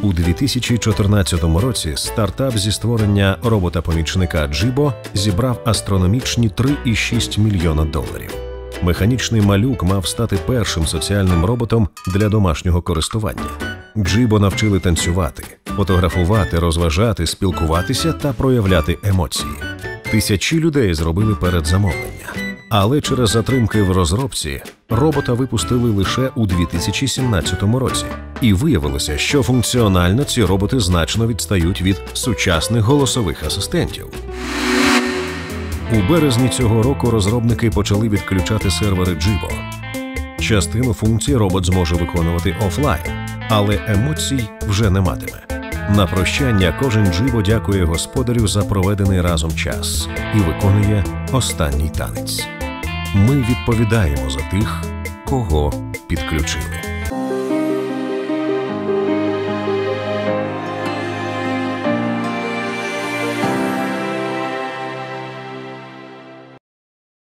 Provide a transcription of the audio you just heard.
У 2014 році стартап зі створення робота-помічника Джібо зібрав астрономічні $3,6 мільйона. Механічний малюк мав стати першим соціальним роботом для домашнього користування. Джібо навчили танцювати, фотографувати, розважати, спілкуватися та проявляти емоції. Тисячі людей зробили передзамовлення. Але через затримки в розробці робота випустили лише у 2017 році. І виявилося, що функціонально ці роботи значно відстають від сучасних голосових асистентів. У березні цього року розробники почали відключати сервери Джібо. Частину функцій робот зможе виконувати офлайн, але емоцій вже не матиме. На прощання кожен Джібо дякує господарю за проведений разом час і виконує останній танець. Ми відповідаємо за тих, кого підключили.